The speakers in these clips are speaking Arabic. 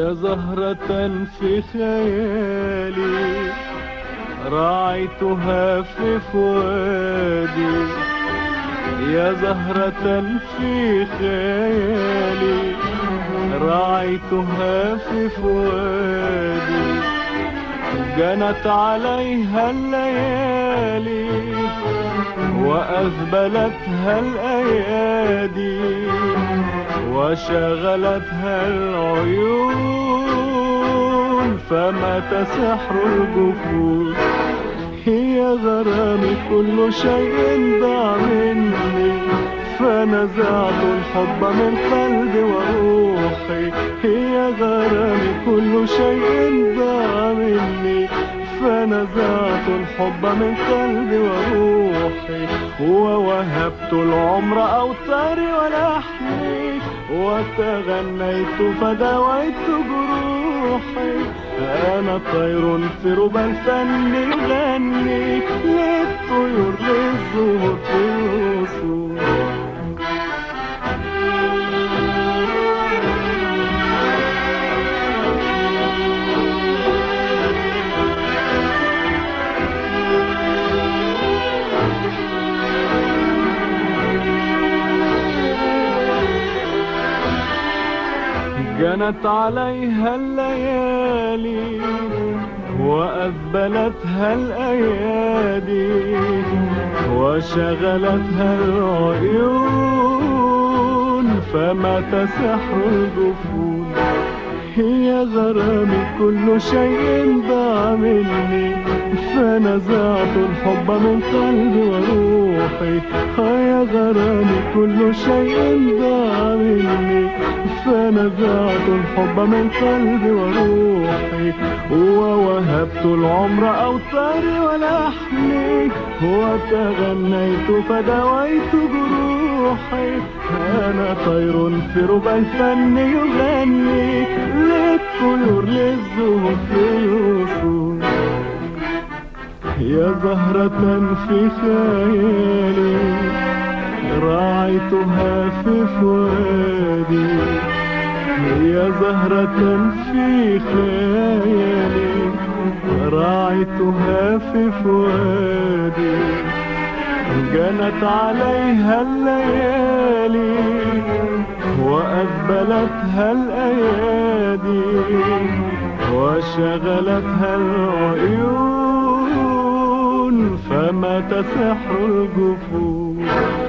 يا زهرة في خيالي راعيتها في فؤادي، يا زهرة في خيالي راعيتها في فؤادي، جنت عليها الليالي وأذبلتها الأيادي وشغلتها العيون، فمات سحر الجفون. هي غرامي كل شيء ضاع مني، فنزعت الحب من قلبي وروحي. هي غرامي كل شيء ضاع مني، فنزعت الحب من قلبي وروحي. ووهبت العمر أوتاري ولحني، وتغنيت فدويت جروحي. أنا طير في ربى الفن يغني للطيور للزهور في الوصول. جنت عليها الليالي وأذبلتها الأيادي وشغلتها العيون، فمات سحر الجفون. هي غرامي كل شيء ضاع مني، فنزعت الحب من قلبي وروحي. يا غرامي كل شيء ضاع مني، فنزعت الحب من قلبي وروحي. ووهبت العمر أوتاري ولحني، وتغنيت فدويت جروحي. أنا طير في ربى الفن يغني للطيور للزهور في الوصول. يا زهرة في خيالي راعيتها في فؤادي، يا زهرة في خيالي راعيتها في فؤادي، جنت عليها الليالي وأذبلتها الأيادي وشغلتها العيون، فمات سحر الجفون.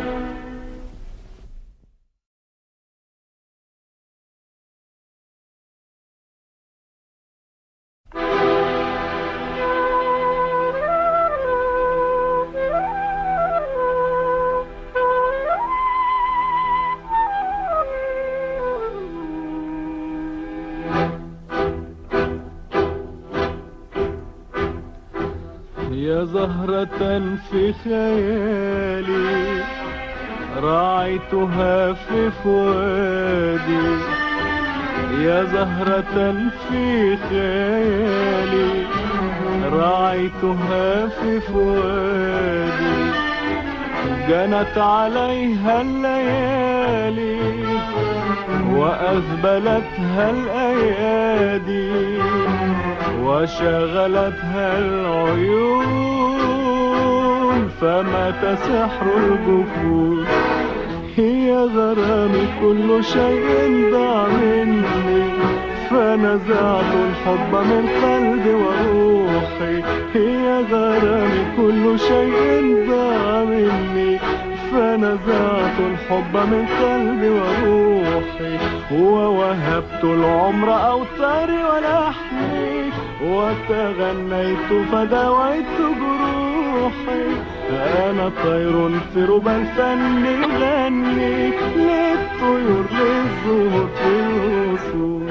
يا زهرة في خيالي راعيتها في فؤادي، يا زهرة في خيالي راعيتها في فؤادي، جنت عليها الليالي وأذبلتها الأيادي وشغلتها العيون، فمات سحر الجفون. هي غرامي كل شيء ضاع مني، فنزعت الحب من قلبي وروحي. هي غرامي كل شيء ضاع مني، فنزعت الحب من قلبي وروحي. ووهبت العمر أوتاري ولحني، وتغنيت فدويت جروحي. أنا طير في ربى الفن يغني للطيور للزهور في الوصول.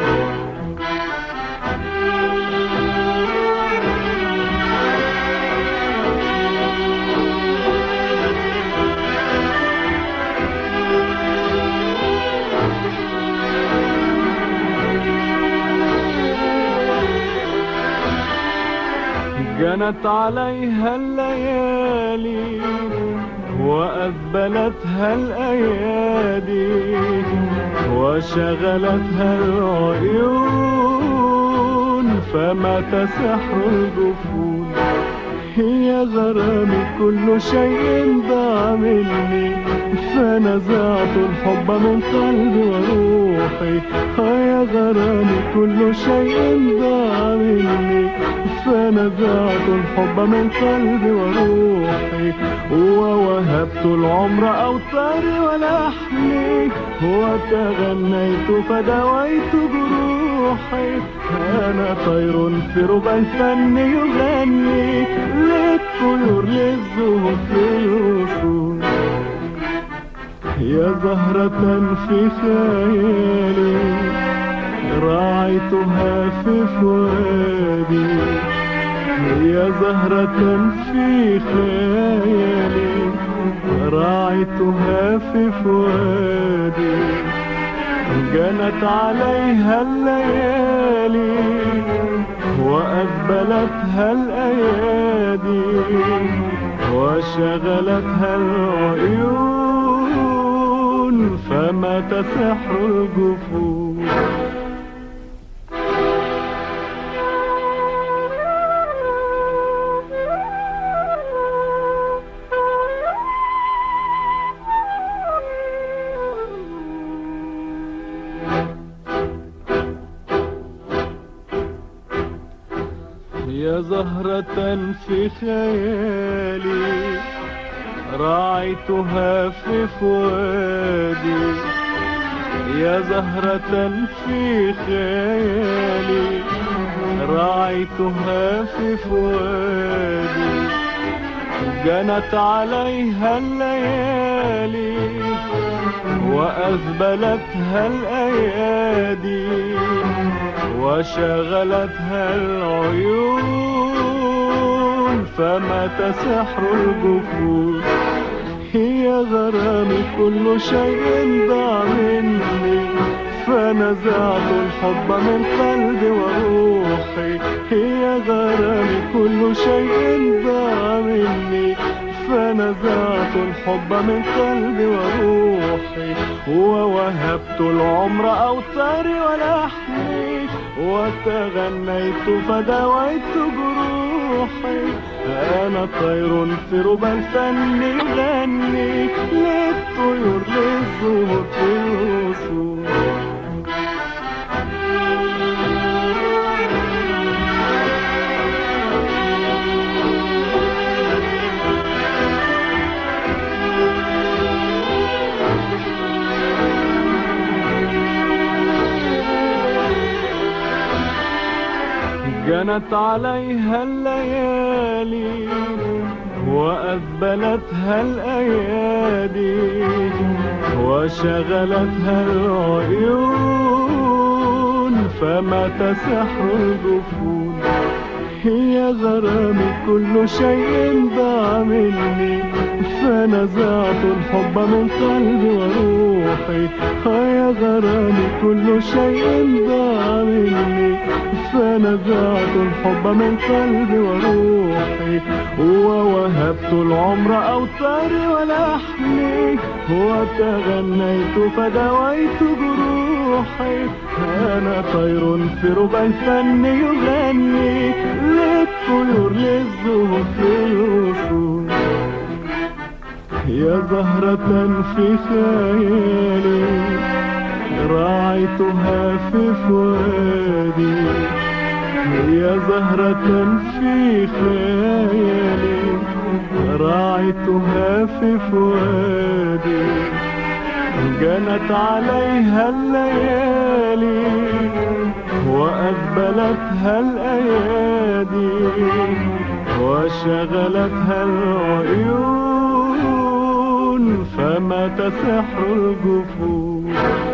جنت عليها الليالي وأذبلتها الأيادي وشغلتها العيون، فمات سحر الجفون. هي غرامي كل شيء ضاع مني، فنزعت الحب من قلبي وروحي. يا غرامي كل شيء ضاع مني، فنزعت الحب من قلبي وروحي. ووهبت العمر أوطاري ولحمي، وتغنيت فدويت جروحي. أنا طير في ربع الفن يغني، للطيور للزهور في الوصول. يا زهرة في خيالي راعيتها في فؤادي. يا زهرة في خيالي راعيتها في فؤادي. جنت عليها الليالي وأقبلتها الأيادي، وشغلتها العيون، فمات سحر الجفون. يا زهرة في خيالي راعيتها في فؤادي. يا زهرة في خيالي راعيتها في فؤادي. جنت عليها الليالي وأذبلتها الأيادي، وشغلتها العيون، فمات سحر الجفون. هي غرامي كل شيء ضاع مني، فنزعت الحب من قلبي وروحي. هي غرامي كل شيء ضاع مني، فنزعت الحب من قلبي وروحي. ووهبت العمر أوطاري ولحمي، وتغنيت فدويت جروحي. أنا طير في ربع الفن يغني، للطيور للزهور في الوصول. جنت عليها الليالي وأذبلتها الأيادي، وشغلتها العيون، فمات سحر الجفون. هي غرامي كل شيء ضاع مني، فنزعت الحب من قلبي وروحي. يا غرامي كل شيء ضاع مني، فنزعت الحب من قلبي وروحي. ووهبت العمر أوطاري ولحمي، وتغنيت فدويت جروحي. أنا طير في ربع الفن يغني، للطيور للزهور في الوصول. يا زهرة في خيالي راعيتها في فؤادي. يا زهرة في خيالي راعيتها في فؤادي. جنت عليها الليالي وأقبلتها الأيادي، وشغلتها العيون، فمات سحر الجفون.